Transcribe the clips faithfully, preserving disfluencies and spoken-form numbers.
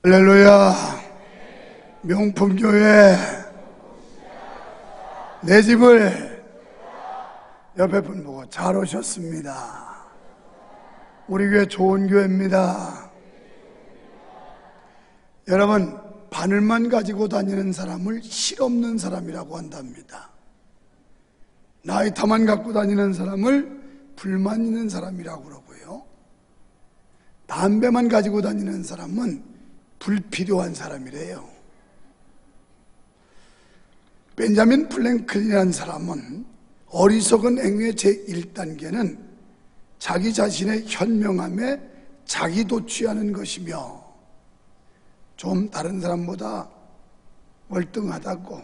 할렐루야. 명품교회 내 집을 옆에 분 보고 잘 오셨습니다. 우리 교회 좋은 교회입니다. 여러분, 바늘만 가지고 다니는 사람을 실없는 사람이라고 한답니다. 나이타만 갖고 다니는 사람을 불만 있는 사람이라고 그러고요, 담배만 가지고 다니는 사람은 불필요한 사람이래요. 벤자민 프랭클린이라는 사람은 어리석은 행위의 제일 단계는 자기 자신의 현명함에 자기 도취하는 것이며, 좀 다른 사람보다 월등하다고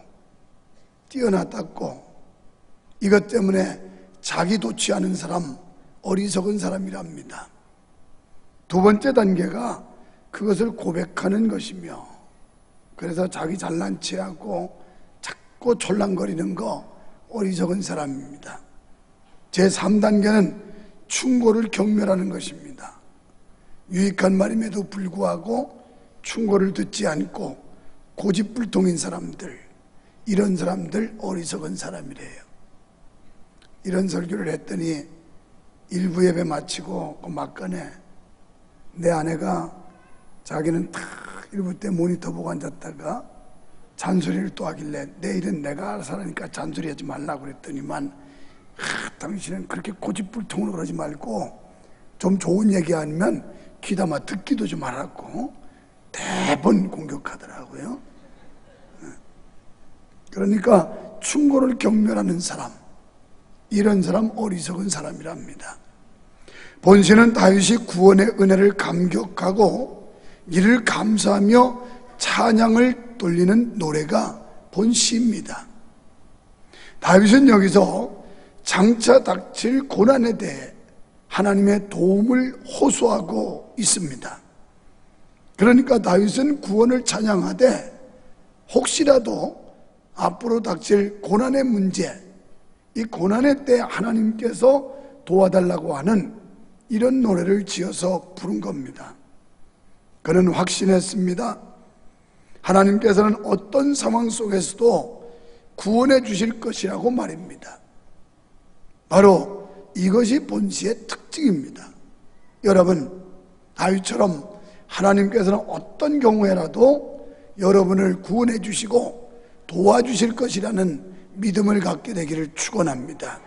뛰어나다고 이것 때문에 자기 도취하는 사람, 어리석은 사람이랍니다. 두 번째 단계가 그것을 고백하는 것이며, 그래서 자기 잘난 체하고 자꾸 졸랑거리는 거 어리석은 사람입니다. 제삼 단계는 충고를 경멸하는 것입니다. 유익한 말임에도 불구하고 충고를 듣지 않고 고집불통인 사람들, 이런 사람들 어리석은 사람이래요. 이런 설교를 했더니 일부 예배 마치고 그 막간에 내 아내가 자기는 탁 일부 때 모니터 보고 앉았다가 잔소리를 또 하길래 내일은 내가 알아서 하니까 잔소리하지 말라고 그랬더니만, 하, 당신은 그렇게 고집불통으로 그러지 말고 좀 좋은 얘기 아니면 귀담아 듣기도 좀 하라고 대번 공격하더라고요. 그러니까 충고를 경멸하는 사람, 이런 사람 어리석은 사람이랍니다. 본시는 다윗이 구원의 은혜를 감격하고 이를 감사하며 찬양을 돌리는 노래가 본시입니다. 다윗은 여기서 장차 닥칠 고난에 대해 하나님의 도움을 호소하고 있습니다. 그러니까 다윗은 구원을 찬양하되 혹시라도 앞으로 닥칠 고난의 문제, 이 고난의 때 하나님께서 도와달라고 하는 이런 노래를 지어서 부른 겁니다. 그는 확신했습니다. 하나님께서는 어떤 상황 속에서도 구원해 주실 것이라고 말입니다. 바로 이것이 본시의 특징입니다. 여러분, 다윗처럼 하나님께서는 어떤 경우에라도 여러분을 구원해 주시고 도와주실 것이라는 믿음을 갖게 되기를 축원합니다.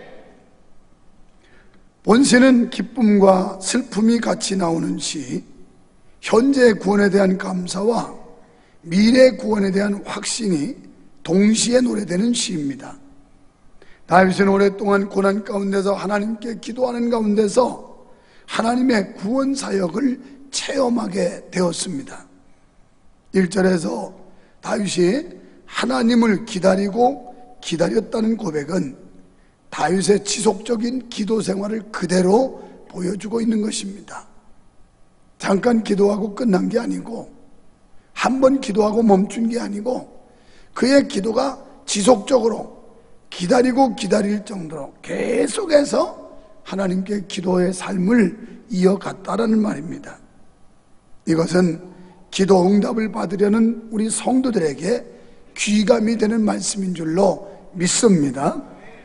본시는 기쁨과 슬픔이 같이 나오는 시, 현재 구원에 대한 감사와 미래 구원에 대한 확신이 동시에 노래되는 시입니다. 다윗은 오랫동안 고난 가운데서 하나님께 기도하는 가운데서 하나님의 구원 사역을 체험하게 되었습니다. 일 절에서 다윗이 하나님을 기다리고 기다렸다는 고백은 다윗의 지속적인 기도 생활을 그대로 보여주고 있는 것입니다. 잠깐 기도하고 끝난 게 아니고, 한 번 기도하고 멈춘 게 아니고, 그의 기도가 지속적으로 기다리고 기다릴 정도로 계속해서 하나님께 기도의 삶을 이어갔다라는 말입니다. 이것은 기도 응답을 받으려는 우리 성도들에게 귀감이 되는 말씀인 줄로 믿습니다.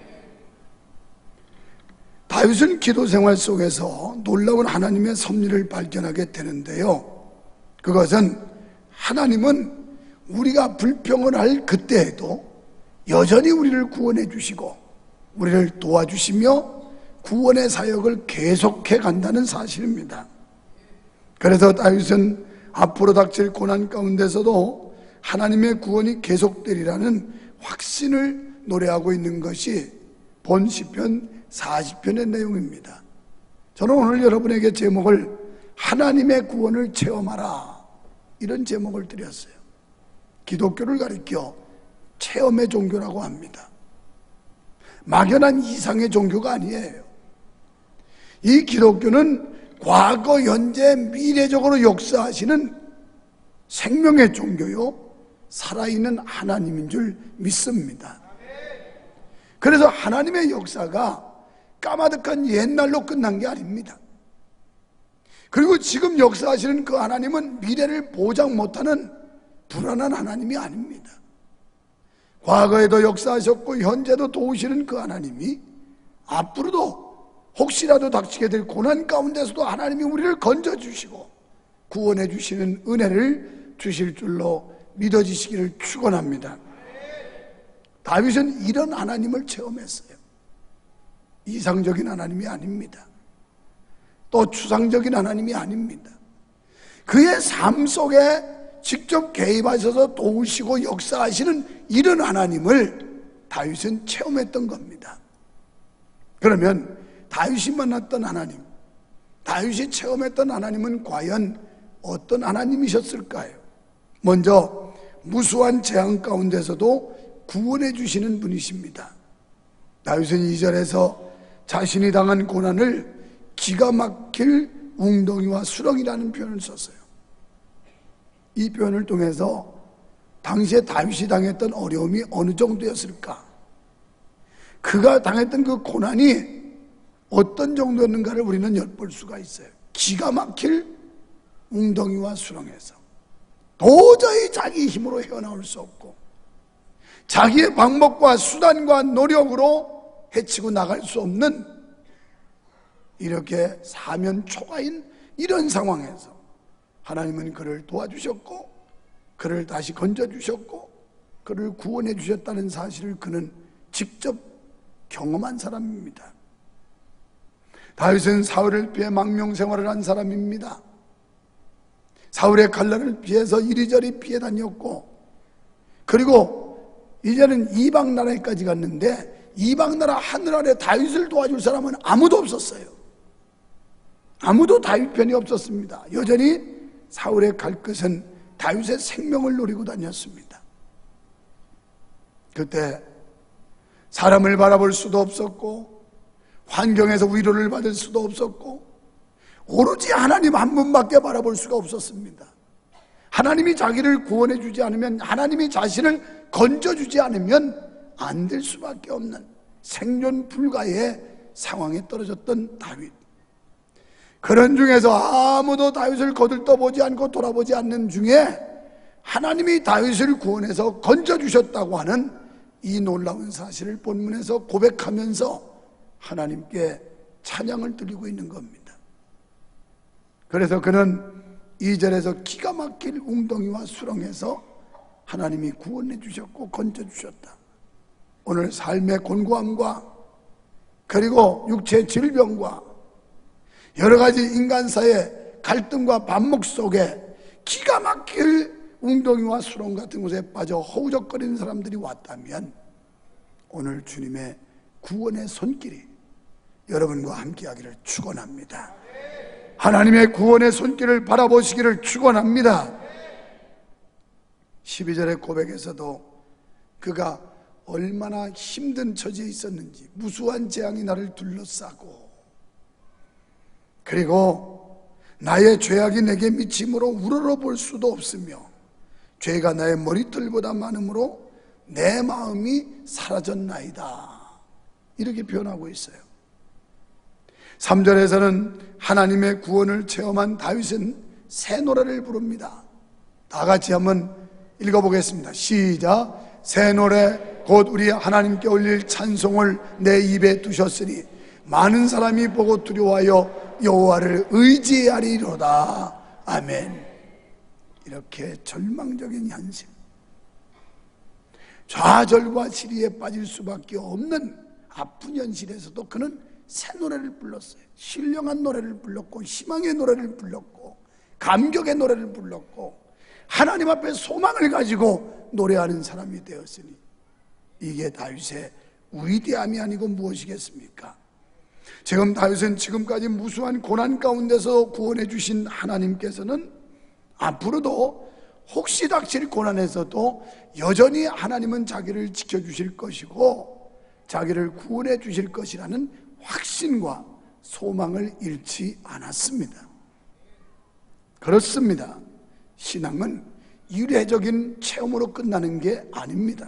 다윗은 기도 생활 속에서 놀라운 하나님의 섭리를 발견하게 되는데요, 그것은 하나님은 우리가 불평을 할 그때에도 여전히 우리를 구원해 주시고 우리를 도와주시며 구원의 사역을 계속해 간다는 사실입니다. 그래서 다윗은 앞으로 닥칠 고난 가운데서도 하나님의 구원이 계속되리라는 확신을 노래하고 있는 것이 본 시편 사십 편의 내용입니다. 저는 오늘 여러분에게 제목을 하나님의 구원을 체험하라, 이런 제목을 드렸어요. 기독교를 가리켜 체험의 종교라고 합니다. 막연한 이상의 종교가 아니에요. 이 기독교는 과거, 현재, 미래적으로 역사하시는 생명의 종교요, 살아있는 하나님인 줄 믿습니다. 그래서 하나님의 역사가 까마득한 옛날로 끝난 게 아닙니다. 그리고 지금 역사하시는 그 하나님은 미래를 보장 못하는 불안한 하나님이 아닙니다. 과거에도 역사하셨고 현재도 도우시는 그 하나님이 앞으로도 혹시라도 닥치게 될 고난 가운데서도 하나님이 우리를 건져주시고 구원해 주시는 은혜를 주실 줄로 믿어지시기를 축원합니다. 다윗은 이런 하나님을 체험했어요. 이상적인 하나님이 아닙니다. 또 추상적인 하나님이 아닙니다. 그의 삶 속에 직접 개입하셔서 도우시고 역사하시는 이런 하나님을 다윗은 체험했던 겁니다. 그러면 다윗이 만났던 하나님, 다윗이 체험했던 하나님은 과연 어떤 하나님이셨을까요? 먼저 무수한 재앙 가운데서도 구원해 주시는 분이십니다. 다윗은 이 절에서 자신이 당한 고난을 기가 막힐 웅덩이와 수렁이라는 표현을 썼어요. 이 표현을 통해서 당시에 다윗이 당했던 어려움이 어느 정도였을까? 그가 당했던 그 고난이 어떤 정도였는가를 우리는 엿볼 수가 있어요. 기가 막힐 웅덩이와 수렁에서 도저히 자기 힘으로 헤어나올 수 없고 자기의 방법과 수단과 노력으로 헤치고 나갈 수 없는 이렇게 사면 초가인 이런 상황에서 하나님은 그를 도와주셨고 그를 다시 건져주셨고 그를 구원해 주셨다는 사실을 그는 직접 경험한 사람입니다. 다윗은 사울을 피해 망명생활을 한 사람입니다. 사울의 칼날을 피해서 이리저리 피해 다녔고 그리고 이제는 이방 나라에까지 갔는데 이방 나라 하늘 아래 다윗을 도와줄 사람은 아무도 없었어요. 아무도 다윗 편이 없었습니다. 여전히 사울의 칼끝은 다윗의 생명을 노리고 다녔습니다. 그때 사람을 바라볼 수도 없었고 환경에서 위로를 받을 수도 없었고 오로지 하나님 한 분밖에 바라볼 수가 없었습니다. 하나님이 자기를 구원해 주지 않으면, 하나님이 자신을 건져주지 않으면 안 될 수밖에 없는 생존 불가의 상황에 떨어졌던 다윗. 그런 중에서 아무도 다윗을 거들떠보지 않고 돌아보지 않는 중에 하나님이 다윗을 구원해서 건져주셨다고 하는 이 놀라운 사실을 본문에서 고백하면서 하나님께 찬양을 드리고 있는 겁니다. 그래서 그는 이 절에서 기가 막힐 웅덩이와 수렁에서 하나님이 구원해 주셨고 건져 주셨다. 오늘 삶의 곤고함과 그리고 육체 질병과 여러 가지 인간사의 갈등과 반목 속에 기가 막힐 웅덩이와 수렁 같은 곳에 빠져 허우적거리는 사람들이 왔다면 오늘 주님의 구원의 손길이 여러분과 함께하기를 축원합니다. 하나님의 구원의 손길을 바라보시기를 축원합니다. 십이 절의 고백에서도 그가 얼마나 힘든 처지에 있었는지, 무수한 재앙이 나를 둘러싸고 그리고 나의 죄악이 내게 미침으로 우러러볼 수도 없으며 죄가 나의 머리털보다 많으므로 내 마음이 사라졌나이다, 이렇게 표현하고 있어요. 삼 절에서는 하나님의 구원을 체험한 다윗은 새 노래를 부릅니다. 다 같이 한번 읽어보겠습니다. 시작. 새 노래 곧 우리 하나님께 올릴 찬송을 내 입에 두셨으니 많은 사람이 보고 두려워하여 여호와를 의지하리로다. 아멘. 이렇게 절망적인 현실, 좌절과 시리에 빠질 수밖에 없는 아픈 현실에서도 그는 새 노래를 불렀어요. 신령한 노래를 불렀고 희망의 노래를 불렀고 감격의 노래를 불렀고 하나님 앞에 소망을 가지고 노래하는 사람이 되었으니 이게 다윗의 위대함이 아니고 무엇이겠습니까? 지금 다윗은 지금까지 무수한 고난 가운데서 구원해 주신 하나님께서는 앞으로도 혹시 닥칠 고난에서도 여전히 하나님은 자기를 지켜주실 것이고 자기를 구원해 주실 것이라는 확신과 소망을 잃지 않았습니다. 그렇습니다. 신앙은 이례적인 체험으로 끝나는 게 아닙니다.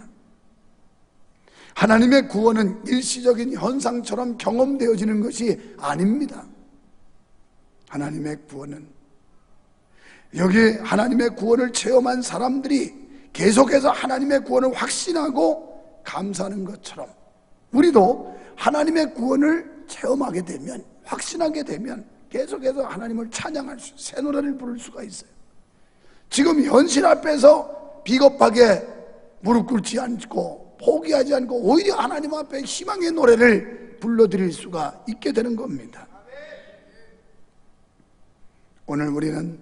하나님의 구원은 일시적인 현상처럼 경험되어지는 것이 아닙니다. 하나님의 구원은, 여기 하나님의 구원을 체험한 사람들이 계속해서 하나님의 구원을 확신하고 감사하는 것처럼 우리도 하나님의 구원을 체험하게 되면, 확신하게 되면 계속해서 하나님을 찬양할 수, 새 노래를 부를 수가 있어요. 지금 현실 앞에서 비겁하게 무릎 꿇지 않고 포기하지 않고 오히려 하나님 앞에 희망의 노래를 불러드릴 수가 있게 되는 겁니다. 오늘 우리는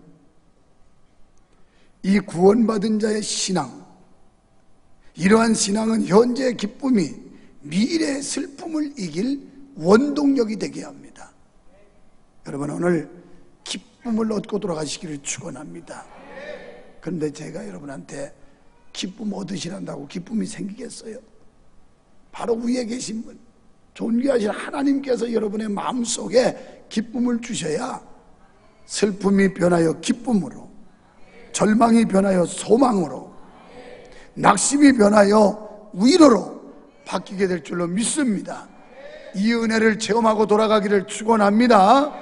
이 구원받은 자의 신앙, 이러한 신앙은 현재의 기쁨이 미래의 슬픔을 이길 원동력이 되게 합니다. 여러분, 오늘 기쁨을 얻고 돌아가시기를 축원합니다. 그런데 제가 여러분한테 기쁨 얻으시란다고 기쁨이 생기겠어요? 바로 위에 계신 분, 존귀하신 하나님께서 여러분의 마음속에 기쁨을 주셔야 슬픔이 변하여 기쁨으로, 절망이 변하여 소망으로, 낙심이 변하여 위로로 바뀌게 될 줄로 믿습니다. 이 은혜를 체험하고 돌아가기를 축원합니다.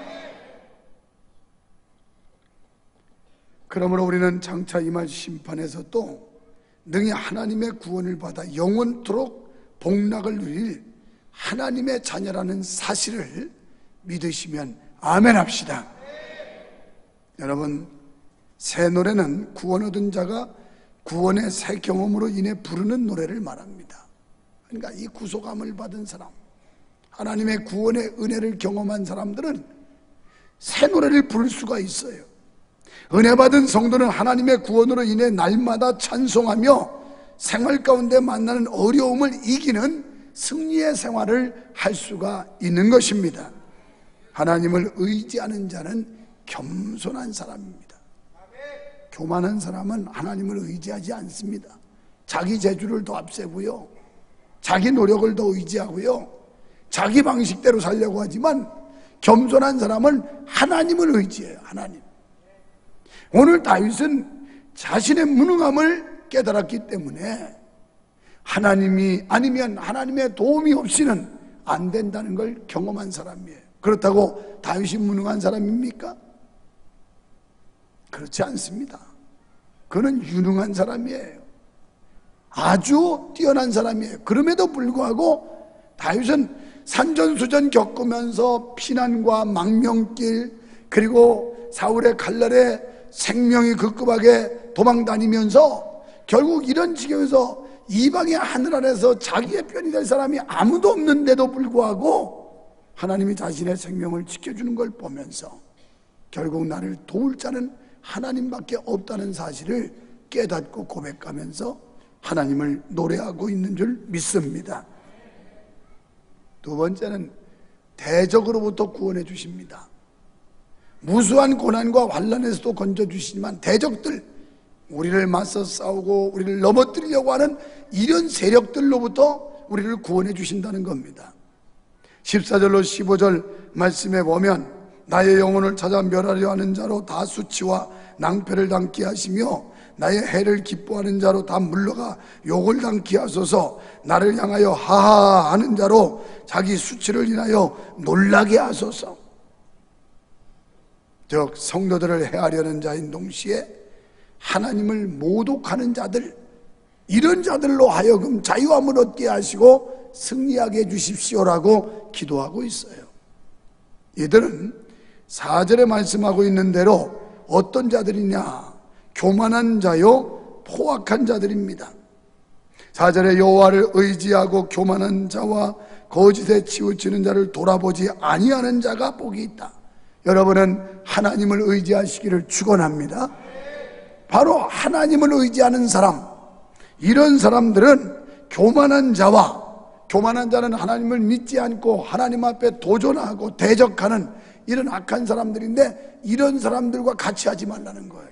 그러므로 우리는 장차 임할 심판에서 또 능히 하나님의 구원을 받아 영원토록 복락을 누릴 하나님의 자녀라는 사실을 믿으시면 아멘 합시다. 여러분, 새 노래는 구원 얻은 자가 구원의 새 경험으로 인해 부르는 노래를 말합니다. 그러니까 이 구속함을 받은 사람, 하나님의 구원의 은혜를 경험한 사람들은 새 노래를 부를 수가 있어요. 은혜 받은 성도는 하나님의 구원으로 인해 날마다 찬송하며 생활 가운데 만나는 어려움을 이기는 승리의 생활을 할 수가 있는 것입니다. 하나님을 의지하는 자는 겸손한 사람입니다. 교만한 사람은 하나님을 의지하지 않습니다. 자기 재주를 더 앞세고요, 자기 노력을 더 의지하고요, 자기 방식대로 살려고 하지만 겸손한 사람은 하나님을 의지해요. 하나님. 오늘 다윗은 자신의 무능함을 깨달았기 때문에 하나님이 아니면 하나님의 도움이 없이는 안 된다는 걸 경험한 사람이에요. 그렇다고 다윗이 무능한 사람입니까? 그렇지 않습니다. 그는 유능한 사람이에요. 아주 뛰어난 사람이에요. 그럼에도 불구하고 다윗은 산전수전 겪으면서 피난과 망명길, 그리고 사울의 칼날에 생명이 급급하게 도망다니면서 결국 이런 지경에서 이방의 하늘 아래서 자기의 편이 될 사람이 아무도 없는데도 불구하고 하나님이 자신의 생명을 지켜주는 걸 보면서 결국 나를 도울 자는 하나님밖에 없다는 사실을 깨닫고 고백하면서 하나님을 노래하고 있는 줄 믿습니다. 두 번째는 대적으로부터 구원해 주십니다. 무수한 고난과 환난에서도 건져주시지만 대적들, 우리를 맞서 싸우고 우리를 넘어뜨리려고 하는 이런 세력들로부터 우리를 구원해 주신다는 겁니다. 십사 절로 십오 절 말씀에 보면 나의 영혼을 찾아 멸하려 하는 자로 다 수치와 낭패를 당케 하시며 나의 해를 기뻐하는 자로 다 물러가 욕을 당케 하소서. 나를 향하여 하하 하는 자로 자기 수치를 인하여 놀라게 하소서. 즉 성도들을 해하려는 자인 동시에 하나님을 모독하는 자들, 이런 자들로 하여금 자유함을 얻게 하시고 승리하게 해주십시오라고 기도하고 있어요. 이들은 사 절에 말씀하고 있는 대로 어떤 자들이냐? 교만한 자요 포악한 자들입니다. 사 절에 여호와를 의지하고 교만한 자와 거짓에 치우치는 자를 돌아보지 아니하는 자가 복이 있다. 여러분은 하나님을 의지하시기를 축원합니다. 바로 하나님을 의지하는 사람, 이런 사람들은 교만한 자와, 교만한 자는 하나님을 믿지 않고 하나님 앞에 도전하고 대적하는 이런 악한 사람들인데, 이런 사람들과 같이 하지 말라는 거예요.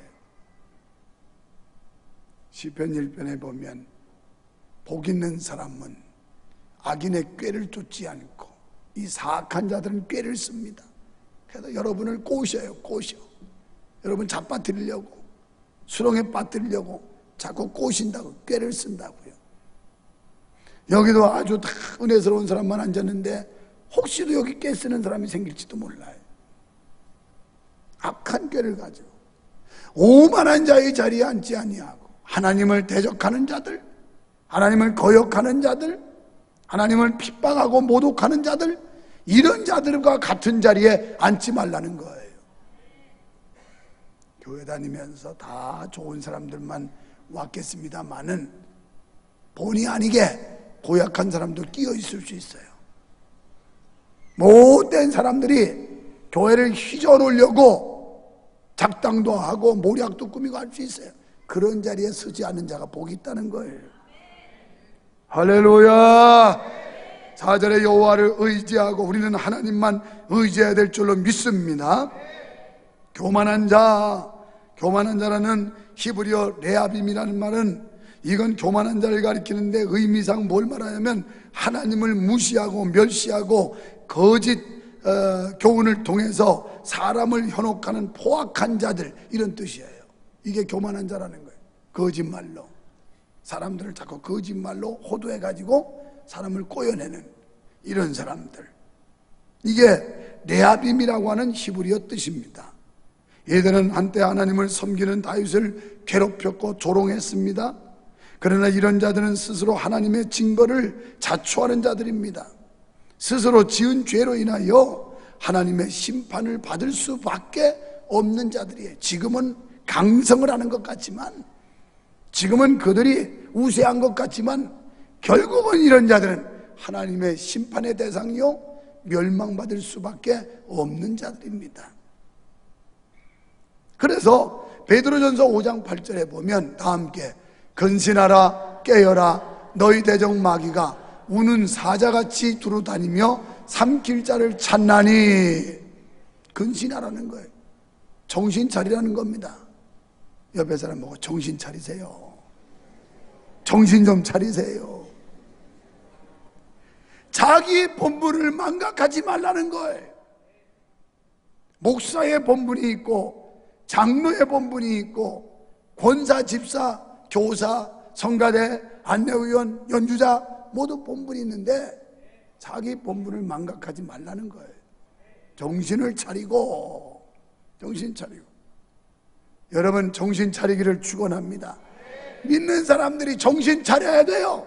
시편 일 편에 보면 복 있는 사람은 악인의 꾀를 쫓지 않고 이 사악한 자들은 꾀를 씁니다. 그래서 여러분을 꼬셔요. 꼬셔. 여러분 잡아뜨리려고, 수렁에 빠뜨리려고 자꾸 꼬신다고, 꾀를 쓴다고요. 여기도 아주 다 은혜스러운 사람만 앉았는데 혹시도 여기 꾀 쓰는 사람이 생길지도 몰라요. 악한 꾀를 가지고 오만한 자의 자리에 앉지 아니하고 하나님을 대적하는 자들, 하나님을 거역하는 자들, 하나님을 핍박하고 모독하는 자들, 이런 자들과 같은 자리에 앉지 말라는 거예요. 교회 다니면서 다 좋은 사람들만 왔겠습니다마는 본의 아니게 고약한 사람도 끼어 있을 수 있어요. 못된 사람들이 교회를 휘저으려고 작당도 하고 모략도 꾸미고 할 수 있어요. 그런 자리에 서지 않는 자가 복이 있다는 거예요. 할렐루야. 사 절에 여호와를 의지하고 우리는 하나님만 의지해야 될 줄로 믿습니다. 교만한 자, 교만한 자라는 히브리어 레아빔이라는 말은 이건 교만한 자를 가리키는데 의미상 뭘 말하냐면 하나님을 무시하고 멸시하고 거짓 어, 교훈을 통해서 사람을 현혹하는 포악한 자들, 이런 뜻이에요. 이게 교만한 자라는 거예요. 거짓말로 사람들을 자꾸 거짓말로 호도해가지고 사람을 꼬여내는 이런 사람들, 이게 레아빔이라고 하는 히브리어 뜻입니다. 얘들은 한때 하나님을 섬기는 다윗을 괴롭혔고 조롱했습니다. 그러나 이런 자들은 스스로 하나님의 징벌을 자초하는 자들입니다. 스스로 지은 죄로 인하여 하나님의 심판을 받을 수밖에 없는 자들이에요. 지금은 강성을 하는 것 같지만, 지금은 그들이 우세한 것 같지만, 결국은 이런 자들은 하나님의 심판의 대상이요 멸망받을 수밖에 없는 자들입니다. 그래서 베드로전서 오 장 팔 절에 보면 다 함께 근신하라 깨어라 너희 대적 마귀가 우는 사자같이 두루다니며 삼킬 자를 찾나니. 근신하라는 거예요. 정신 차리라는 겁니다. 옆에 사람 보고 정신 차리세요. 정신 좀 차리세요. 자기 본분을 망각하지 말라는 거예요. 목사의 본분이 있고 장로의 본분이 있고 권사, 집사, 교사, 성가대, 안내위원, 연주자 모두 본분이 있는데 자기 본분을 망각하지 말라는 거예요. 정신을 차리고, 정신 차리고. 여러분 정신 차리기를 축원합니다. 믿는 사람들이 정신 차려야 돼요.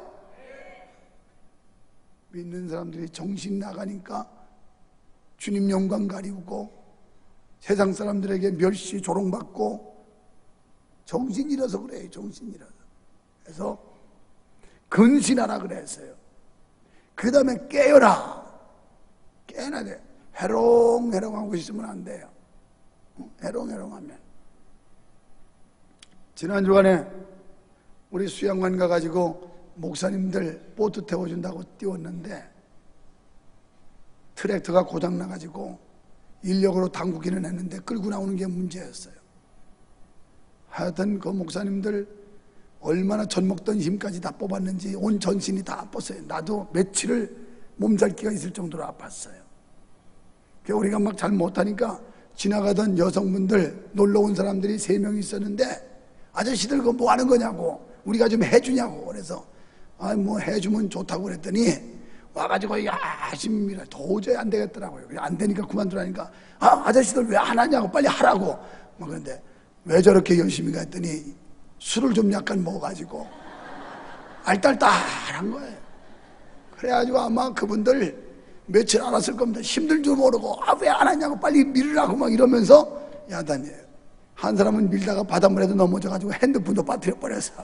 믿는 사람들이 정신 나가니까 주님 영광 가리우고 세상 사람들에게 멸시 조롱받고 정신 잃어서 그래요. 정신 잃어서. 그래서 근신하라 그랬어요. 그 다음에 깨어라. 깨어나야 돼요. 해롱해롱하고 있으면 안 돼요. 해롱해롱하면. 지난 주간에 우리 수양관 가가지고 목사님들 보트 태워준다고 띄웠는데 트랙터가 고장나가지고 인력으로 당구기는 했는데 끌고 나오는 게 문제였어요. 하여튼 그 목사님들 얼마나 젖 먹던 힘까지 다 뽑았는지 온 전신이 다 아팠어요. 나도 며칠을 몸살기가 있을 정도로 아팠어요. 우리가 막 잘 못하니까 지나가던 여성분들, 놀러온 사람들이 세 명 있었는데 아저씨들 그거 뭐 하는 거냐고, 우리가 좀 해주냐고. 그래서 아 뭐 해주면 좋다고 그랬더니 와가지고 야심이라 도저히 안 되겠더라고요. 안 되니까 그만두라니까 아 아저씨들 왜 안 하냐고, 빨리 하라고. 뭐 그런데 왜 저렇게 열심히 갔더니 술을 좀 약간 먹어가지고 알딸딸한 거예요. 그래가지고 아마 그분들 며칠 알았을 겁니다. 힘들 줄 모르고 아 왜 안 하냐고 빨리 밀으라고 막 이러면서 야단이에요. 한 사람은 밀다가 바닷물에도 넘어져가지고 핸드폰도 빠뜨려 버려서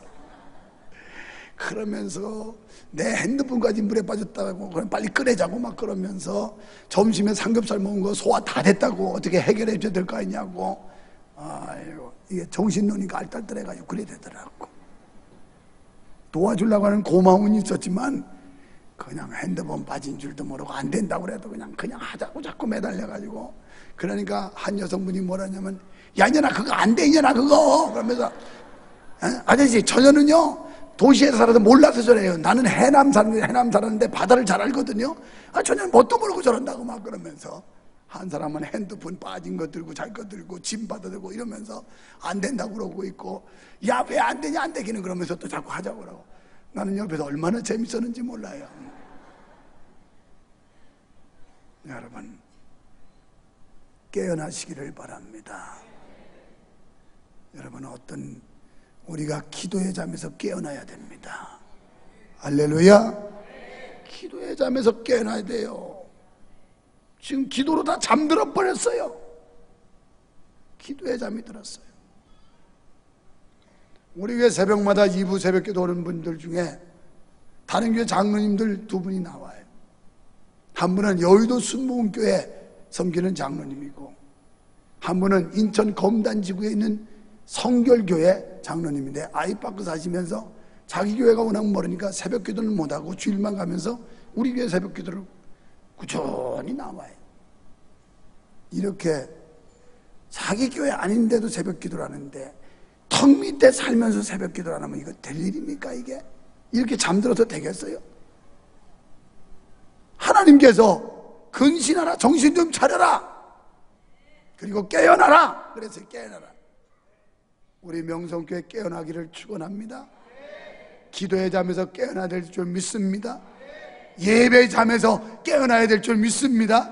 그러면서 내 핸드폰까지 물에 빠졌다고 그럼 빨리 끄내자고 막 그러면서 점심에 삼겹살 먹은 거 소화 다 됐다고 어떻게 해결해 줘야 될 거 아니냐고. 아이고 이게 정신 노니까 알딸딸해가지고 그래 되더라고. 도와주려고 하는 고마움은 있었지만 그냥 핸드폰 빠진 줄도 모르고 안 된다고 그래도 그냥 그냥 하자고 자꾸 매달려가지고. 그러니까 한 여성분이 뭐라냐면 야 이년아 그거 안 돼 이년아 그거 그러면서 에? 아저씨 저녀는요 도시에 살아서 몰라서 저래요. 나는 해남 사는데 해남 살았는데 바다를 잘 알거든요. 아 저녀는 뭣도 모르고 저런다고 막 그러면서 한 사람은 핸드폰 빠진 거 들고 잘 거 들고 짐 받아 들고 이러면서 안 된다고 그러고 있고 야 왜 안 되냐 안 되기는 그러면서 또 자꾸 하자고 그러고. 나는 옆에서 얼마나 재밌었는지 몰라요. 여러분 깨어나시기를 바랍니다. 여러분, 어떤 우리가 기도의 잠에서 깨어나야 됩니다. 할렐루야. 기도의 잠에서 깨어나야 돼요. 지금 기도로 다 잠들어 버렸어요. 기도의 잠이 들었어요. 우리 교회 새벽마다 이 부 새벽기도 오는 분들 중에 다른 교회 장로님들 두 분이 나와요. 한 분은 여의도 순복음교회 섬기는 장로님이고, 한 분은 인천 검단지구에 있는 성결교회 장로님인데, 아이파크 사시면서 자기 교회가 워낙 멀으니까 새벽기도는 못하고 주일만 가면서 우리 교회 새벽기도를 꾸준히 나와요. 이렇게 자기 교회 아닌데도 새벽기도를 하는데 턱 밑에 살면서 새벽기도를 안 하면 이거 될 일입니까? 이게 이렇게 잠들어서 되겠어요? 하나님께서 근신하라, 정신 좀 차려라, 그리고 깨어나라 그래서 깨어나라. 우리 명성교회 깨어나기를 축원합니다. 기도의 잠에서 깨어나야 될 줄 믿습니다. 예배의 잠에서 깨어나야 될 줄 믿습니다.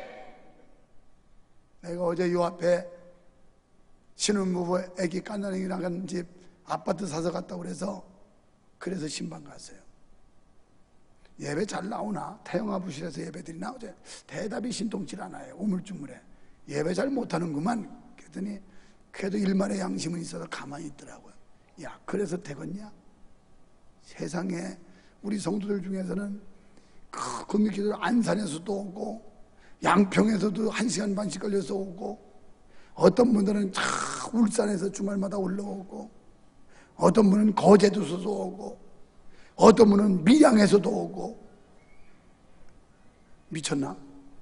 내가 어제 요 앞에 신혼부부 애기 깐난이 나간 집 아파트 사서 갔다고 그래서 그래서 신방 갔어요. 예배 잘 나오나? 태영아부실에서 예배들이 나오죠. 대답이 신통치 않아요. 우물쭈물해. 예배 잘 못하는구만. 그랬더니 그래도 일말의 양심은 있어서 가만히 있더라고요. 야, 그래서 되겠냐? 세상에 우리 성도들 중에서는 그 금요기도 안산에서도 오고 양평에서도 한 시간 반씩 걸려서 오고, 어떤 분들은 차 울산에서 주말마다 올라오고, 어떤 분은 거제도에서도 오고, 어떤 분은 밀양에서도 오고. 미쳤나?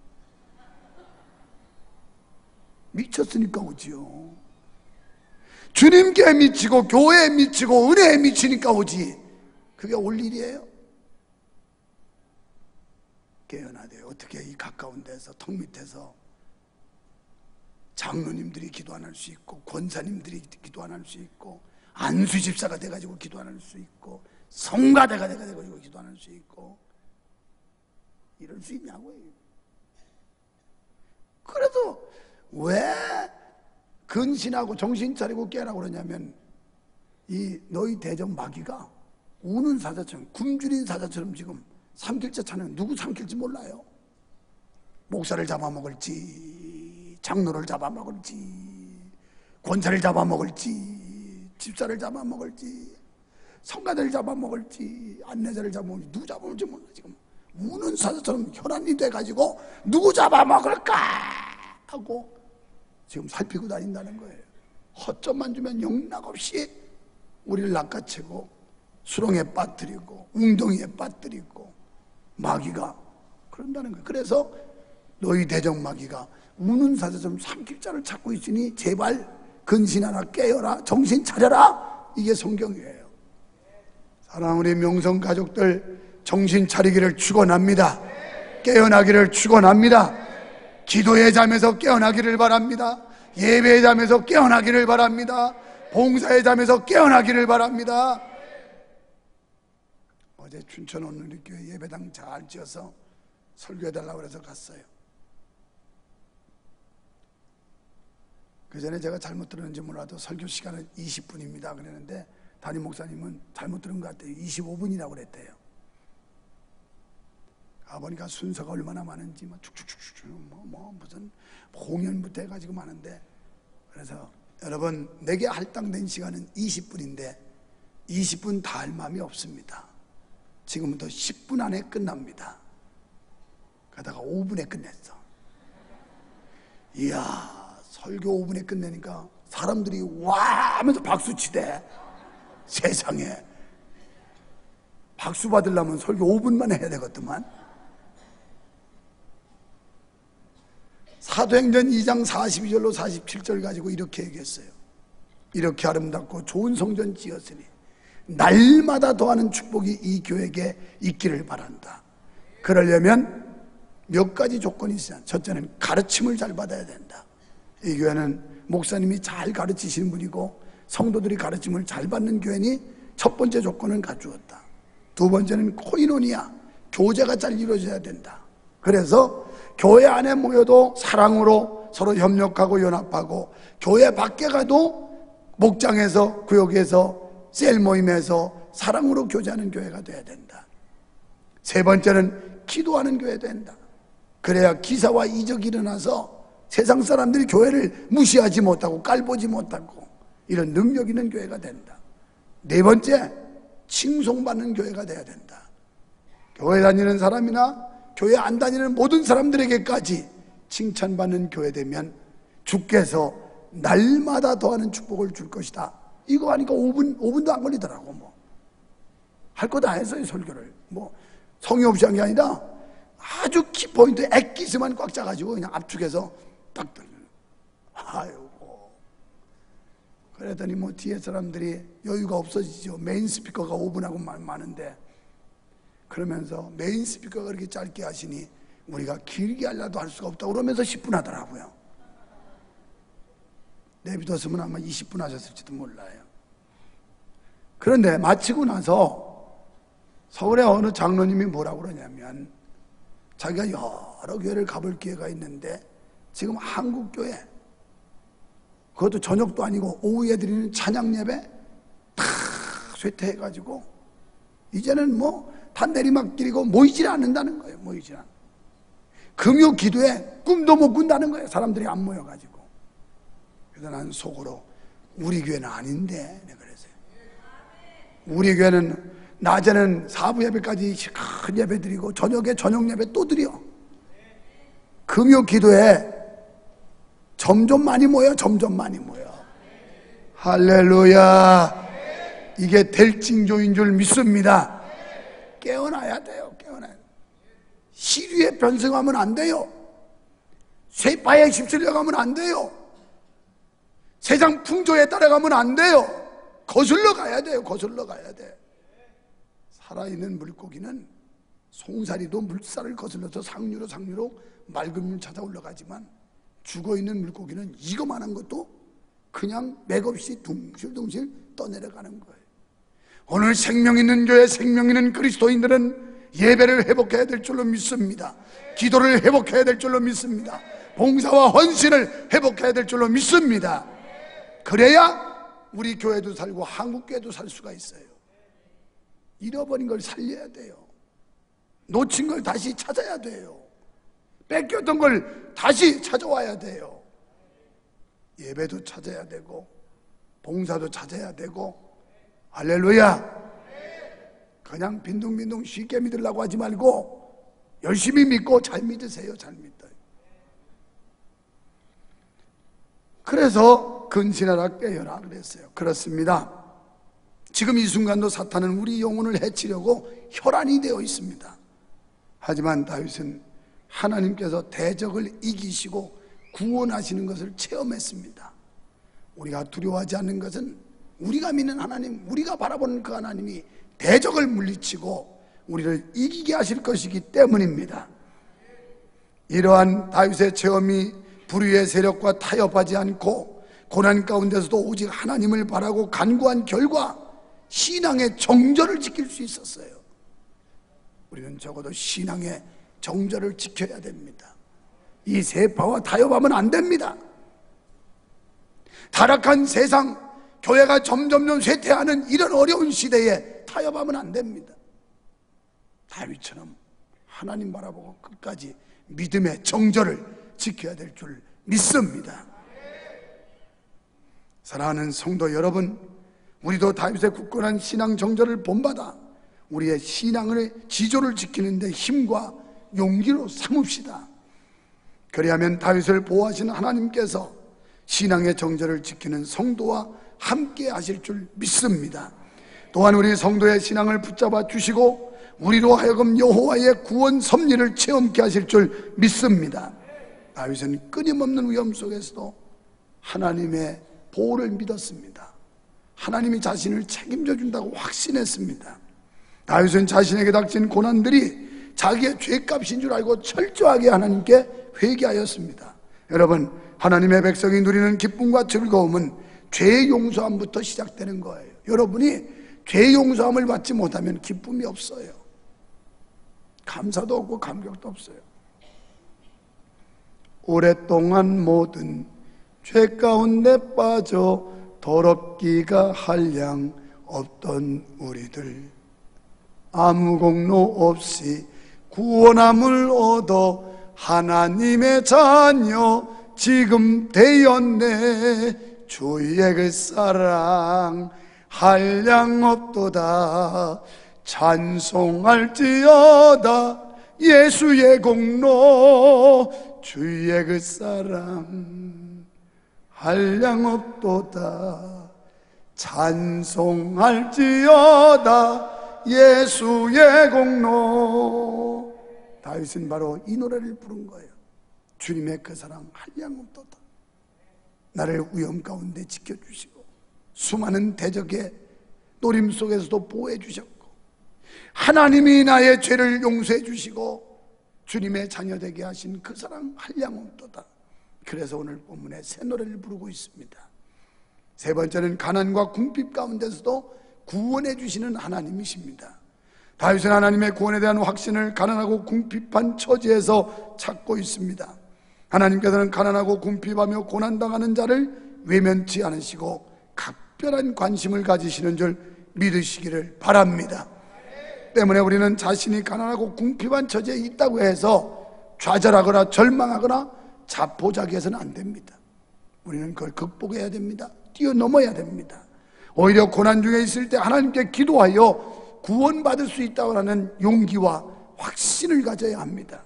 미쳤으니까 오지요. 주님께 미치고 교회에 미치고 은혜에 미치니까 오지. 그게 올 일이에요? 깨어나야 돼요. 어떻게 이 가까운 데서 턱 밑에서 장로님들이 기도 안 할 수 있고, 권사님들이 기도 안 할 수 있고, 안수 집사가 돼가지고 기도 안 할 수 있고, 성가대가 돼가지고 기도 안 할 수 있고, 이럴 수 있냐고요. 그래도 왜 근신하고 정신 차리고 깨라고 그러냐면, 이 너희 대적 마귀가 우는 사자처럼, 굶주린 사자처럼 지금 삼킬째 차는 누구 삼킬지 몰라요. 목사를 잡아먹을지, 장로를 잡아먹을지, 권사를 잡아먹을지, 집사를 잡아먹을지, 성가대를 잡아먹을지, 안내자를 잡아먹을지, 누구 잡아먹을지 몰라. 지금 우는 사자처럼 혈안이 돼가지고 누구 잡아먹을까 하고 지금 살피고 다닌다는 거예요. 허점만 주면 영락없이 우리를 낚아채고 수렁에 빠뜨리고 웅덩이에 빠뜨리고 마귀가 그런다는 거예요. 그래서 너희 대적 마귀가 우는 사자처럼 삼킬 자를 찾고 있으니 제발 근신하라, 깨어라, 정신 차려라. 이게 성경이에요. 사랑하는 우리 명성 가족들, 정신 차리기를 축원합니다. 깨어나기를 축원합니다. 기도의 잠에서 깨어나기를 바랍니다. 예배의 잠에서 깨어나기를 바랍니다. 봉사의 잠에서 깨어나기를 바랍니다. 어제 춘천 온누리교회 예배당 잘 지어서 설교해달라고 해서 갔어요. 그 전에 제가 잘못 들었는지 몰라도 설교 시간은 이십 분입니다 그랬는데, 담임 목사님은 잘못 들은 것 같아요. 이십오 분이라고 그랬대요. 가보니까 순서가 얼마나 많은지 뭐 축축축축 뭐, 뭐 무슨 공연부터 해가지고 많은데, 그래서 여러분, 내게 할당된 시간은 이십 분인데 이십 분 다 할 마음이 없습니다. 지금부터 십 분 안에 끝납니다. 가다가 오 분에 끝냈어. 이야, 설교 오 분에 끝내니까 사람들이 와 하면서 박수 치대. 세상에, 박수 받으려면 설교 오 분만 해야 되거든만. 사도행전 이 장 사십이 절로 사십칠 절 가지고 이렇게 얘기했어요. 이렇게 아름답고 좋은 성전 지었으니 날마다 더하는 축복이 이 교회에게 있기를 바란다. 그러려면 몇 가지 조건이 있어요. 첫째는 가르침을 잘 받아야 된다. 이 교회는 목사님이 잘 가르치시는 분이고 성도들이 가르침을 잘 받는 교회니 첫 번째 조건은 갖추었다. 두 번째는 코이노니아, 교제가 잘 이루어져야 된다. 그래서 교회 안에 모여도 사랑으로 가서 서로 협력하고 연합하고, 교회 밖에 가도 목장에서, 구역에서, 셀 모임에서 사랑으로 교제하는 교회가 돼야 된다. 세 번째는 기도하는 교회 된다. 그래야 기사와 이적이 일어나서 세상 사람들이 교회를 무시하지 못하고 깔보지 못하고 이런 능력 있는 교회가 된다. 네 번째, 칭송받는 교회가 돼야 된다. 교회 다니는 사람이나 교회 안 다니는 모든 사람들에게까지 칭찬받는 교회 되면 주께서 날마다 더하는 축복을 줄 것이다. 이거 하니까 오 분, 오 분도 안 걸리더라고. 뭐 할 거 다 했어요. 설교를 뭐 성의 없이 한 게 아니라 아주 키포인트 액기스만 꽉 짜가지고 그냥 압축해서 딱 들려. 아이고, 그랬더니 뭐 뒤에 사람들이 여유가 없어지죠. 메인 스피커가 오 분하고 많은데, 그러면서 메인 스피커가 그렇게 짧게 하시니 우리가 길게 하려도 할 수가 없다고 그러면서 십 분 하더라고요. 내비뒀으면 아마 이십 분 하셨을지도 몰라요. 그런데 마치고 나서 서울의 어느 장로님이 뭐라고 그러냐면, 자기가 여러 교회를 가볼 기회가 있는데 지금 한국교회, 그것도 저녁도 아니고 오후에 드리는 찬양 예배 다 쇠퇴해가지고 이제는 뭐 다 내리막길이고 모이질 않는다는 거예요. 모이질 않. 금요 기도에 꿈도 못 꾼다는 거예요. 사람들이 안 모여가지고. 그래서 난 속으로 우리 교회는 아닌데, 내가 그랬어요. 우리 교회는 낮에는 사부 예배까지 큰 예배 드리고 저녁에 저녁 예배 또 드려. 금요 기도에 점점 많이 모여, 점점 많이 모여. 할렐루야. 이게 될 징조인 줄 믿습니다. 깨어나야 돼요. 깨어나야 돼요. 시류에 변성하면 안 돼요. 쇠파에 휩쓸려 가면 안 돼요. 세상 풍조에 따라가면 안 돼요. 거슬러 가야 돼요. 거슬러 가야 돼. 살아있는 물고기는 송사리도 물살을 거슬러서 상류로 상류로 맑은 물 찾아 올라가지만, 죽어있는 물고기는 이거만한 것도 그냥 맥없이 둥실둥실 떠내려가는 거예요. 오늘 생명 있는 교회, 생명 있는 그리스도인들은 예배를 회복해야 될 줄로 믿습니다. 기도를 회복해야 될 줄로 믿습니다. 봉사와 헌신을 회복해야 될 줄로 믿습니다. 그래야 우리 교회도 살고 한국 교회도 살 수가 있어요. 잃어버린 걸 살려야 돼요. 놓친 걸 다시 찾아야 돼요. 뺏겼던 걸 다시 찾아와야 돼요. 예배도 찾아야 되고 봉사도 찾아야 되고. 할렐루야. 그냥 빈둥빈둥 쉽게 믿으려고 하지 말고 열심히 믿고 잘 믿으세요. 잘 믿어요. 그래서 근신하라 깨어라 그랬어요. 그렇습니다. 지금 이 순간도 사탄은 우리 영혼을 해치려고 혈안이 되어 있습니다. 하지만 다윗은 하나님께서 대적을 이기시고 구원하시는 것을 체험했습니다. 우리가 두려워하지 않는 것은 우리가 믿는 하나님, 우리가 바라보는 그 하나님이 대적을 물리치고 우리를 이기게 하실 것이기 때문입니다. 이러한 다윗의 체험이 불의의 세력과 타협하지 않고 고난 가운데서도 오직 하나님을 바라고 간구한 결과 신앙의 정절을 지킬 수 있었어요. 우리는 적어도 신앙의 정절을 지켜야 됩니다. 이 세파와 타협하면 안 됩니다. 타락한 세상, 교회가 점점점 쇠퇴하는 이런 어려운 시대에 타협하면 안 됩니다. 다윗처럼 하나님 바라보고 끝까지 믿음의 정절을 지켜야 될 줄 믿습니다. 사랑하는 성도 여러분, 우리도 다윗의 굳건한 신앙 정절을 본받아 우리의 신앙을 지조를 지키는 데 힘과 용기로 삼읍시다. 그리하면 다윗을 보호하시는 하나님께서 신앙의 정절을 지키는 성도와 함께 하실 줄 믿습니다. 또한 우리 성도의 신앙을 붙잡아 주시고 우리로 하여금 여호와의 구원 섭리를 체험케 하실 줄 믿습니다. 다윗은 끊임없는 위험 속에서도 하나님의 보호를 믿었습니다. 하나님이 자신을 책임져 준다고 확신했습니다. 다윗은 자신에게 닥친 고난들이 자기의 죄값인 줄 알고 철저하게 하나님께 회개하였습니다. 여러분, 하나님의 백성이 누리는 기쁨과 즐거움은 죄 용서함부터 시작되는 거예요. 여러분이 죄 용서함을 받지 못하면 기쁨이 없어요. 감사도 없고 감격도 없어요. 오랫동안 모든 죄 가운데 빠져 더럽기가 한량 없던 우리들, 아무 공로 없이 구원함을 얻어 하나님의 자녀 지금 되었네. 주의 그 사랑 한량 없도다. 찬송할지어다 예수의 공로, 주의 그 사랑 한량 없도다. 찬송할지어다 예수의 공로. 다윗은 바로 이 노래를 부른 거예요. 주님의 그 사랑 한량 없도다. 나를 위험 가운데 지켜주시고 수많은 대적의 노림 속에서도 보호해 주셨고, 하나님이 나의 죄를 용서해 주시고 주님의 자녀 되게 하신 그 사랑 한량 없도다. 그래서 오늘 본문에 새 노래를 부르고 있습니다. 세 번째는 가난과 궁핍 가운데서도 구원해 주시는 하나님이십니다. 다윗은 하나님의 구원에 대한 확신을 가난하고 궁핍한 처지에서 찾고 있습니다. 하나님께서는 가난하고 궁핍하며 고난당하는 자를 외면치 않으시고 각별한 관심을 가지시는 줄 믿으시기를 바랍니다. 때문에 우리는 자신이 가난하고 궁핍한 처지에 있다고 해서 좌절하거나 절망하거나 자포자기해서는 안 됩니다. 우리는 그걸 극복해야 됩니다. 뛰어넘어야 됩니다. 오히려 고난 중에 있을 때 하나님께 기도하여 구원받을 수 있다고 하는 용기와 확신을 가져야 합니다.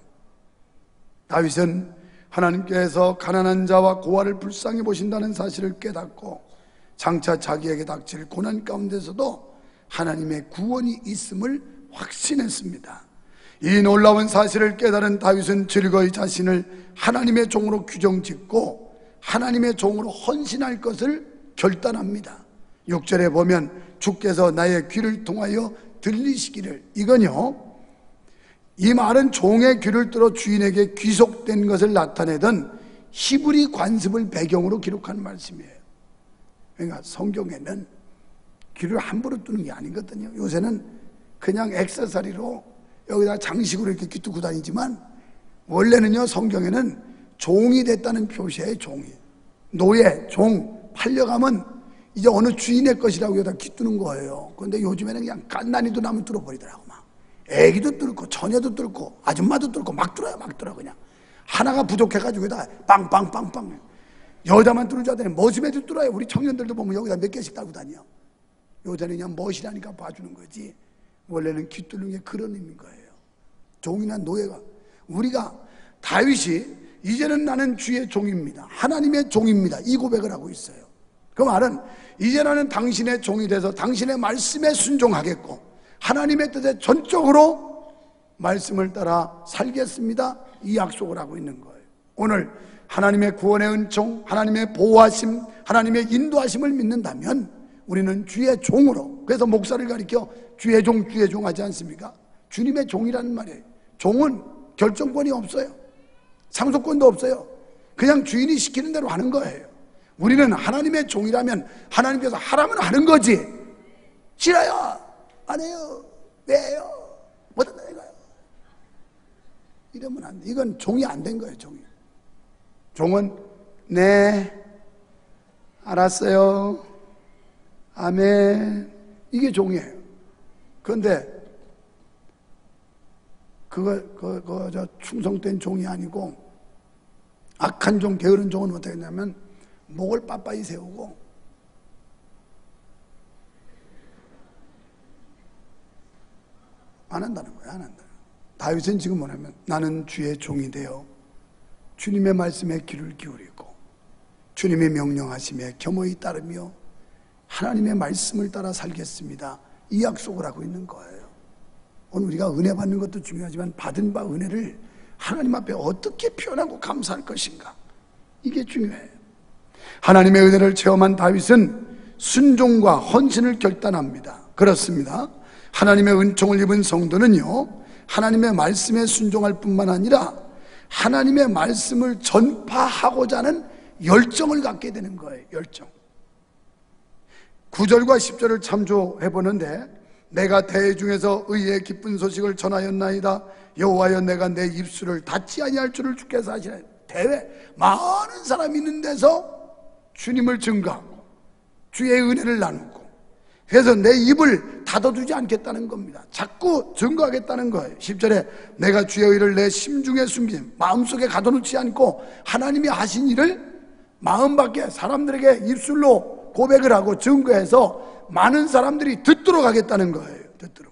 다윗은 하나님께서 가난한 자와 고아를 불쌍히 보신다는 사실을 깨닫고 장차 자기에게 닥칠 고난 가운데서도 하나님의 구원이 있음을 확신했습니다. 이 놀라운 사실을 깨달은 다윗은 즐거이 자신을 하나님의 종으로 규정짓고 하나님의 종으로 헌신할 것을 결단합니다. 육 절에 보면 주께서 나의 귀를 통하여 들리시기를, 이건요, 이 말은 종의 귀를 뚫어 주인에게 귀속된 것을 나타내던 히브리 관습을 배경으로 기록한 말씀이에요. 그러니까 성경에는 귀를 함부로 뚫는 게 아니거든요. 요새는 그냥 액세서리로 여기다 장식으로 이렇게 귀 뚫고 다니지만 원래는요, 성경에는 종이 됐다는 표시예요. 종이, 노예, 종, 팔려가면 이제 어느 주인의 것이라고 여기다 귀 뚫는 거예요. 그런데 요즘에는 그냥 갓난이도 나면 뚫어버리더라고. 막 애기도 뚫고 처녀도 뚫고 아줌마도 뚫고 막 뚫어요. 막 뚫어. 그냥 하나가 부족해가지고 여기다 빵빵빵빵. 여자만 뚫는 줄 알았더니 머슴애도 뚫어요. 우리 청년들도 보면 여기다 몇 개씩 달고 다녀. 요새는 그냥 멋이라니까 봐주는 거지, 원래는 귀 뚫는 게 그런 의미인 거예요. 종이나 노예가, 우리가 다윗이 이제는 나는 주의 종입니다, 하나님의 종입니다, 이 고백을 하고 있어요. 그 말은 이제 나는 당신의 종이 돼서 당신의 말씀에 순종하겠고 하나님의 뜻에 전적으로 말씀을 따라 살겠습니다, 이 약속을 하고 있는 거예요. 오늘 하나님의 구원의 은총, 하나님의 보호하심, 하나님의 인도하심을 믿는다면 우리는 주의 종으로, 그래서 목사를 가리켜 주의 종, 주의 종 하지 않습니까? 주님의 종이라는 말이에요. 종은 결정권이 없어요. 상속권도 없어요. 그냥 주인이 시키는 대로 하는 거예요. 우리는 하나님의 종이라면 하나님께서 하라면 하는 거지, 싫어요, 안 해요, 왜요, 못한다니까요, 이러면 안 돼. 이건 종이 안 된 거예요. 종이. 종은 네, 알았어요, 아멘, 이게 종이에요. 그런데 그거, 그거, 그거 저 충성된 종이 아니고 악한 종, 게으른 종은 어떻게 했냐면 목을 빳빳이 세우고 안 한다는 거예요. 안 한다는 거예요. 다윗은 지금 뭐냐면 나는 주의 종이 되어 주님의 말씀에 귀를 기울이고 주님의 명령하심에 겸허히 따르며 하나님의 말씀을 따라 살겠습니다, 이 약속을 하고 있는 거예요. 오늘 우리가 은혜 받는 것도 중요하지만 받은 바 은혜를 하나님 앞에 어떻게 표현하고 감사할 것인가, 이게 중요해요. 하나님의 은혜를 체험한 다윗은 순종과 헌신을 결단합니다. 그렇습니다. 하나님의 은총을 입은 성도는요, 하나님의 말씀에 순종할 뿐만 아니라 하나님의 말씀을 전파하고자 하는 열정을 갖게 되는 거예요. 열정. 구 절과 십 절을 참조해 보는데, 내가 대회 중에서 의의 기쁜 소식을 전하였나이다. 여호와여, 내가 내 입술을 닫지 아니할 줄을 주께서 아시나이다. 대회, 많은 사람이 있는 데서 주님을 증거하고 주의 은혜를 나누고, 그래서 내 입을 닫아두지 않겠다는 겁니다. 자꾸 증거하겠다는 거예요. 십 절에 내가 주의 의를 내 심중에 숨기지 마음속에 가둬놓지 않고 하나님이 하신 일을 마음 밖에 사람들에게 입술로 고백을 하고 증거해서 많은 사람들이 듣도록 하겠다는 거예요. 듣도록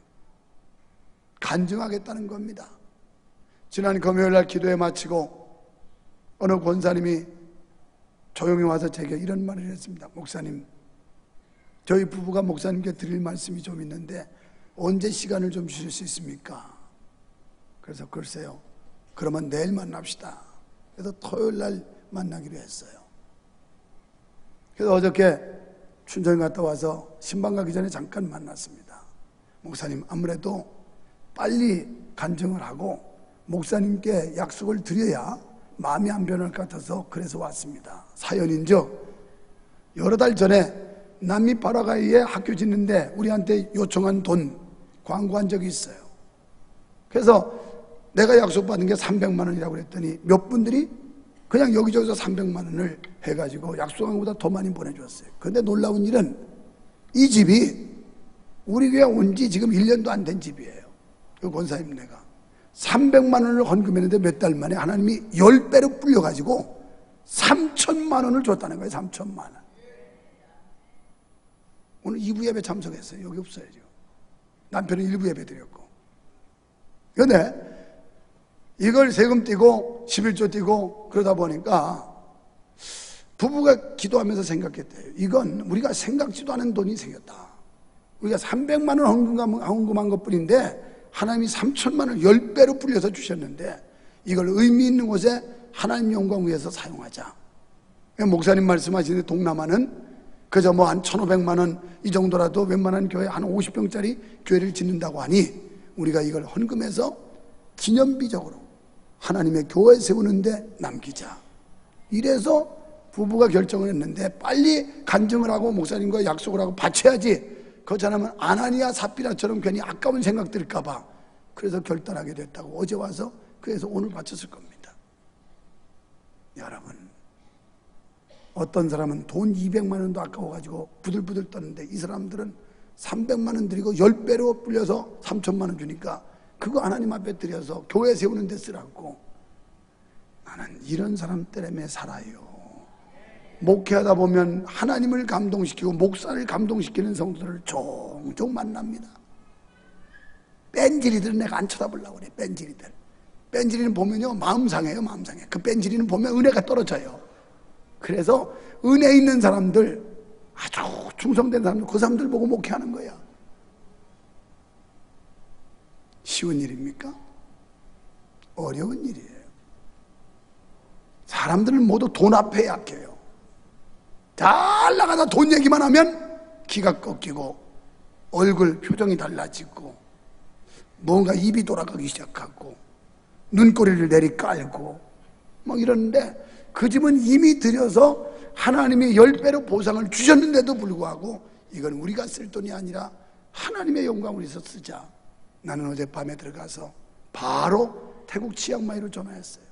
간증하겠다는 겁니다. 지난 금요일날 기도회 마치고 어느 권사님이 조용히 와서 제게 이런 말을 했습니다. 목사님, 저희 부부가 목사님께 드릴 말씀이 좀 있는데 언제 시간을 좀 주실 수 있습니까? 그래서 글쎄요, 그러면 내일 만납시다. 그래서 토요일 날 만나기로 했어요. 그래서 어저께 춘천 갔다 와서 신방 가기 전에 잠깐 만났습니다. 목사님, 아무래도 빨리 간증을 하고 목사님께 약속을 드려야 마음이 안 변할 것 같아서 그래서 왔습니다. 사연인즉 여러 달 전에 남미 파라과이에 학교 짓는데 우리한테 요청한 돈 광고한 적이 있어요. 그래서 내가 약속받은 게 삼백만 원이라고 그랬더니 몇 분들이 그냥 여기저기서 삼백만 원을 해가지고 약속한 것보다 더 많이 보내줬어요. 그런데 놀라운 일은 이 집이 우리 교회 온 지 지금 일 년도 안 된 집이에요. 그 권사님 내가 삼백만 원을 헌금했는데 몇 달 만에 하나님이 십 배로 불려가지고 삼천만 원을 줬다는 거예요. 삼천만 원. 오늘 이 부 예배 참석했어요. 여기 없어요 지금. 남편은 일 부 예배 드렸고. 그런데 이걸 세금 떼고 십일조 떼고 그러다 보니까 부부가 기도하면서 생각했대요. 이건 우리가 생각지도 않은 돈이 생겼다. 우리가 삼백만 원 헌금, 헌금한 것뿐인데 하나님이 삼천만 원을 십 배로 불려서 주셨는데 이걸 의미 있는 곳에 하나님 영광 위해서 사용하자. 목사님 말씀하시는데 동남아는 그저 뭐 한 천오백만 원 이 정도라도 웬만한 교회 한 오십 평짜리 교회를 짓는다고 하니 우리가 이걸 헌금해서 기념비적으로 하나님의 교회 세우는데 남기자. 이래서 부부가 결정을 했는데 빨리 간증을 하고 목사님과 약속을 하고 바쳐야지. 그렇지 않으면 아나니아 삽비라처럼 괜히 아까운 생각 들까 봐. 그래서 결단하게 됐다고 어제 와서 그래서 오늘 바쳤을 겁니다. 여러분, 어떤 사람은 돈 이백만 원도 아까워가지고 부들부들 떠는데 이 사람들은 삼백만 원 드리고 십 배로 불려서 삼천만 원 주니까 그거 하나님 앞에 드려서 교회 세우는 데 쓰라고. 나는 이런 사람 때문에 살아요. 목회하다 보면 하나님을 감동시키고 목사를 감동시키는 성도들을 종종 만납니다. 뺀질이들은 내가 안 쳐다보려고 그래. 뺀질이들. 뺀질이는 보면요 마음 상해요. 마음 상해. 그 뺀질이는 보면 은혜가 떨어져요. 그래서 은혜 있는 사람들, 아주 충성된 사람들, 그 사람들 보고 목회하는 거야. 쉬운 일입니까? 어려운 일이에요. 사람들은 모두 돈 앞에 약해요. 잘 나가다 돈 얘기만 하면 기가 꺾이고 얼굴 표정이 달라지고 뭔가 입이 돌아가기 시작하고 눈꼬리를 내리깔고 뭐 이러는데 그 집은 이미 들여서 하나님이 십 배로 보상을 주셨는데도 불구하고 이건 우리가 쓸 돈이 아니라 하나님의 영광을 위해서 쓰자. 나는 어젯밤에 들어가서 바로 태국 치앙마이로 전화했어요.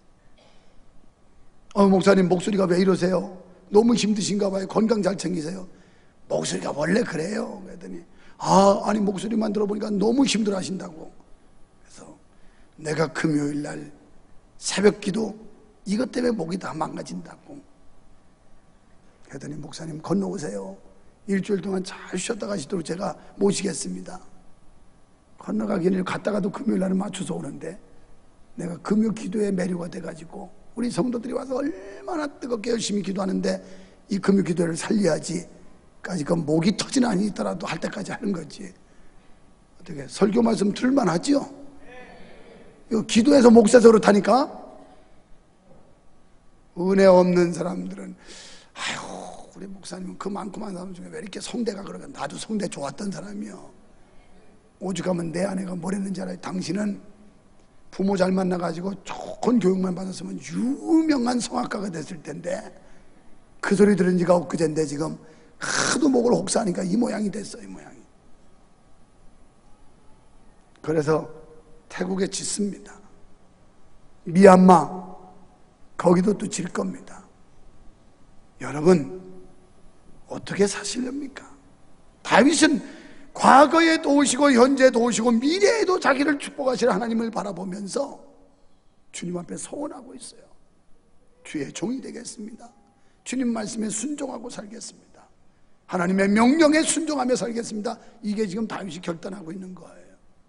어, 목사님 목소리가 왜 이러세요? 너무 힘드신가 봐요. 건강 잘 챙기세요. 목소리가 원래 그래요. 그랬더니 아, 아니 목소리만 들어보니까 너무 힘들어 하신다고. 그래서 내가 금요일 날 새벽 기도 이것 때문에 목이 다 망가진다고. 그랬더니 목사님 건너오세요. 일주일 동안 잘 쉬었다 가시도록 제가 모시겠습니다. 건너가기는 갔다가도 금요일 날은 맞춰서 오는데 내가 금요 기도에 매료가 돼가지고 우리 성도들이 와서 얼마나 뜨겁게 열심히 기도하는데 이 금요 기도를 살려야지 까지 그 목이 터지는 한이 있더라도 할 때까지 하는 거지. 어떻게 설교 말씀 들을만 하지요? 이거 기도해서 목세서 그렇다니까. 은혜 없는 사람들은 아유 우리 목사님은 그 많고 많은 사람 중에 왜 이렇게 성대가 그러가. 나도 성대 좋았던 사람이요. 오죽하면 내 아내가 뭘 했는지 알아요. 당신은 부모 잘 만나가지고 좋은 교육만 받았으면 유명한 성악가가 됐을 텐데 그 소리 들은 지가 엊그제인데 지금 하도 목을 혹사하니까 이 모양이 됐어. 이 모양이. 그래서 태국에 짓습니다. 미얀마 거기도 또 질 겁니다. 여러분 어떻게 사실렵니까? 다윗은 과거에도 오시고 현재도 오시고 미래에도 자기를 축복하실 하나님을 바라보면서 주님 앞에 서원하고 있어요. 주의 종이 되겠습니다. 주님 말씀에 순종하고 살겠습니다. 하나님의 명령에 순종하며 살겠습니다. 이게 지금 다윗이 결단하고 있는 거예요.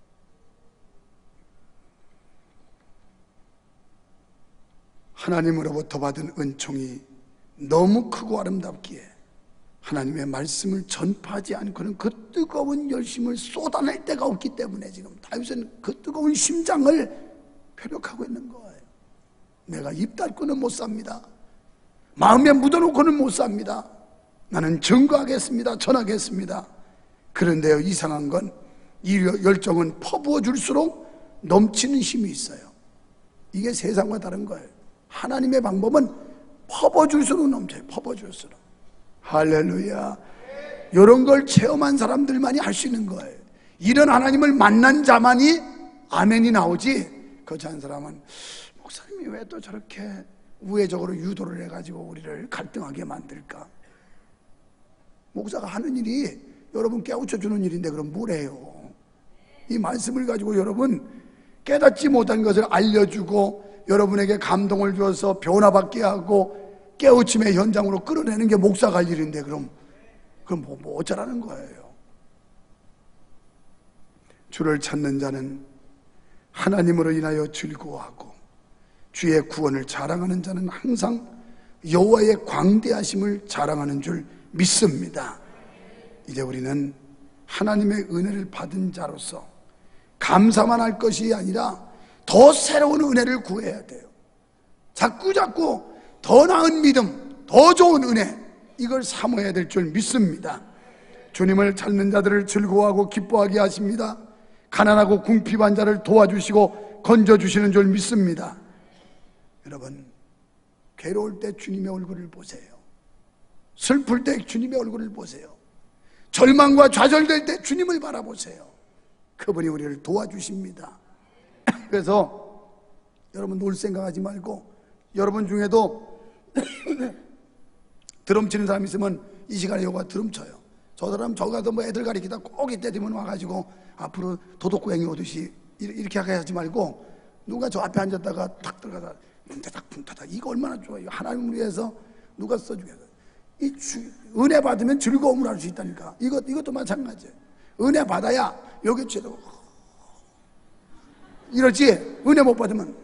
하나님으로부터 받은 은총이 너무 크고 아름답기에 하나님의 말씀을 전파하지 않고는 그 뜨거운 열심을 쏟아낼 데가 없기 때문에 지금 다윗은 그 뜨거운 심장을 표력하고 있는 거예요. 내가 입 닫고는 못 삽니다. 마음에 묻어놓고는 못 삽니다. 나는 증거하겠습니다. 전하겠습니다. 그런데요, 이상한 건 이 열정은 퍼부어 줄수록 넘치는 힘이 있어요. 이게 세상과 다른 거예요. 하나님의 방법은 퍼부어 줄수록 넘쳐요. 퍼부어 줄수록. 할렐루야. 이런 걸 체험한 사람들만이 할 수 있는 거예요. 이런 하나님을 만난 자만이 아멘이 나오지, 그렇지 않은 사람은 목사님이 왜 또 저렇게 우회적으로 유도를 해가지고 우리를 갈등하게 만들까? 목사가 하는 일이 여러분 깨우쳐주는 일인데 그럼 뭘 해요? 이 말씀을 가지고 여러분 깨닫지 못한 것을 알려주고 여러분에게 감동을 주어서 변화받게 하고 깨우침의 현장으로 끌어내는 게 목사가 할 일인데 그럼 그럼 뭐, 뭐 어쩌라는 거예요? 주를 찾는 자는 하나님으로 인하여 즐거워하고 주의 구원을 자랑하는 자는 항상 여호와의 광대하심을 자랑하는 줄 믿습니다. 이제 우리는 하나님의 은혜를 받은 자로서 감사만 할 것이 아니라 더 새로운 은혜를 구해야 돼요. 자꾸 자꾸 더 나은 믿음, 더 좋은 은혜, 이걸 사모해야 될 줄 믿습니다. 주님을 찾는 자들을 즐거워하고 기뻐하게 하십니다. 가난하고 궁핍한 자를 도와주시고 건져주시는 줄 믿습니다. 여러분, 괴로울 때 주님의 얼굴을 보세요. 슬플 때 주님의 얼굴을 보세요. 절망과 좌절될 때 주님을 바라보세요. 그분이 우리를 도와주십니다. 그래서 여러분 놀 생각하지 말고, 여러분 중에도 드럼 치는 사람 있으면 이 시간에 여기가 드럼 쳐요. 저 사람 저기 가서 뭐 애들 가리키다 꼭 이때 되면 와가지고 앞으로 도둑고양이 오듯이 이렇게 하지 말고, 누가 저 앞에 앉았다가 탁 들어가서 쿵타닥 쿵타닥, 이거 얼마나 좋아요. 하나님을 위해서 누가 써주겠어요. 이 주, 은혜 받으면 즐거움을 알 수 있다니까. 이것, 이것도 마찬가지예요. 은혜 받아야 여기 죄도 이러지, 은혜 못 받으면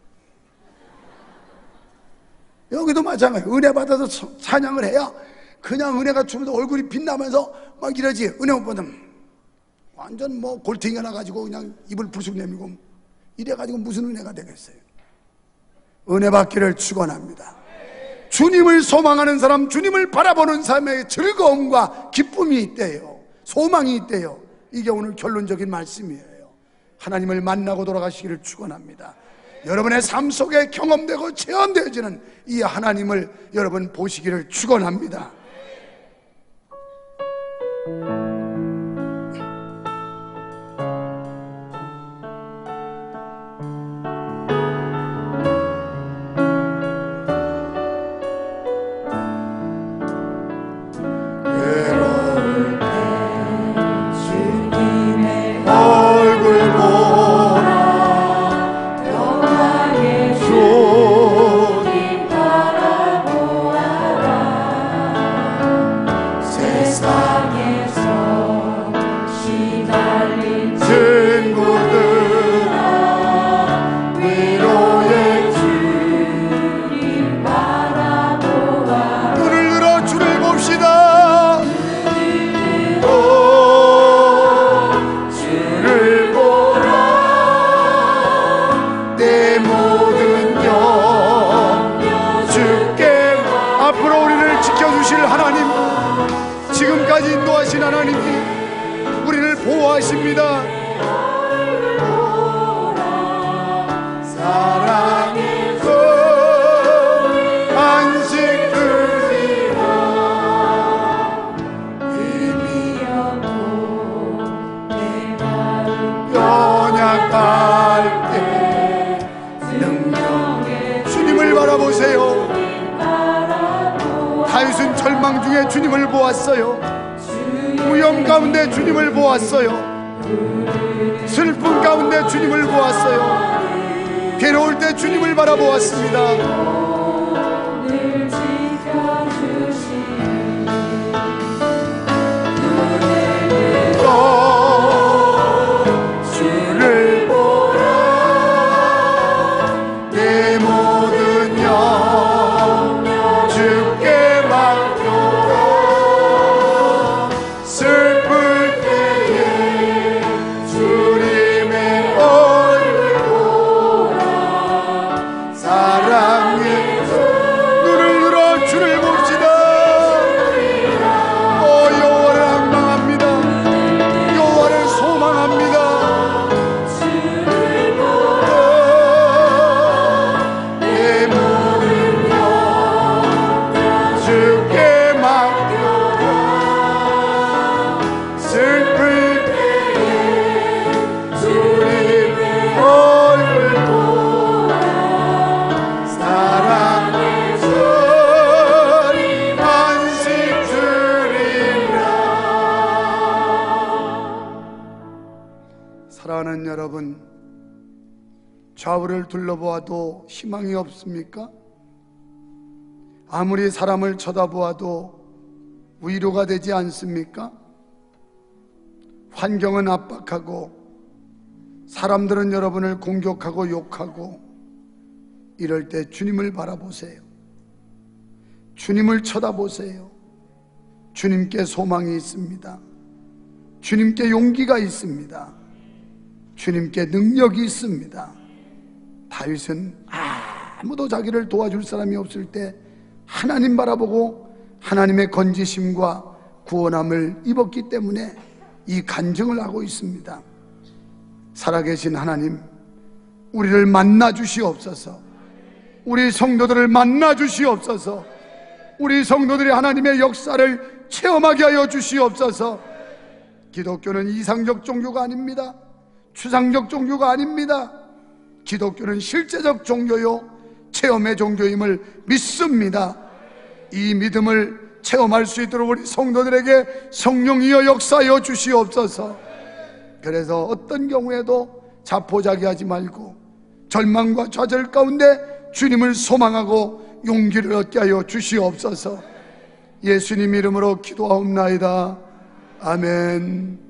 여기도 마찬가지예요. 은혜 받아서 찬양을 해야 그냥 은혜가 주면서 얼굴이 빛나면서 막 이러지, 은혜 못 받으면 완전 뭐 골탱이가 나가지고 그냥 입을 부수고 내밀고 이래가지고 무슨 은혜가 되겠어요? 은혜 받기를 축원합니다. 주님을 소망하는 사람, 주님을 바라보는 삶에 즐거움과 기쁨이 있대요. 소망이 있대요. 이게 오늘 결론적인 말씀이에요. 하나님을 만나고 돌아가시기를 축원합니다. 여러분의 삶 속에 경험되고 체험되어지는 이 하나님을 여러분 보시기를 축원합니다. 다윗은 절망 중에 주님을 보았어요. 위험 가운데 주님을 보았어요. 슬픔 가운데 주님을 보았어요. 괴로울 때 주님을 바라보았습니다. 사랑하는 여러분, 좌우를 둘러보아도 희망이 없습니까? 아무리 사람을 쳐다보아도 위로가 되지 않습니까? 환경은 압박하고 사람들은 여러분을 공격하고 욕하고, 이럴 때 주님을 바라보세요. 주님을 쳐다보세요. 주님께 소망이 있습니다. 주님께 용기가 있습니다. 주님께 능력이 있습니다. 다윗은 아무도 자기를 도와줄 사람이 없을 때 하나님 바라보고 하나님의 건지심과 구원함을 입었기 때문에 이 간증을 하고 있습니다. 살아계신 하나님, 우리를 만나 주시옵소서. 우리 성도들을 만나 주시옵소서. 우리 성도들이 하나님의 역사를 체험하게 하여 주시옵소서. 기독교는 이상적 종교가 아닙니다. 추상적 종교가 아닙니다. 기독교는 실제적 종교요, 체험의 종교임을 믿습니다. 이 믿음을 체험할 수 있도록 우리 성도들에게 성령이여 역사하여 주시옵소서. 그래서 어떤 경우에도 자포자기하지 말고 절망과 좌절 가운데 주님을 소망하고 용기를 얻게 하여 주시옵소서. 예수님 이름으로 기도하옵나이다. 아멘.